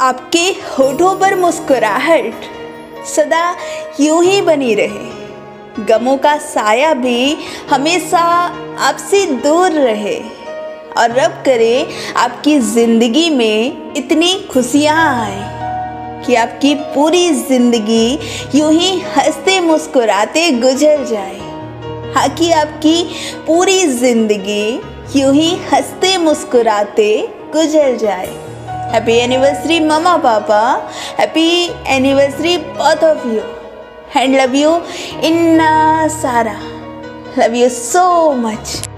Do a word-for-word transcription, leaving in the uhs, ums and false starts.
आपके होठों पर मुस्कुराहट सदा यूं ही बनी रहे, गमों का साया भी हमेशा आपसे दूर रहे, और रब करे आपकी ज़िंदगी में इतनी खुशियाँ आए कि आपकी पूरी ज़िंदगी यूं ही हंसते मुस्कुराते गुजर जाए। हाँ, कि आपकी पूरी ज़िंदगी यूं ही हंसते मुस्कुराते गुजर जाए। Happy anniversary mama papa, happy anniversary both of you, and love you inna Sara, love you so much.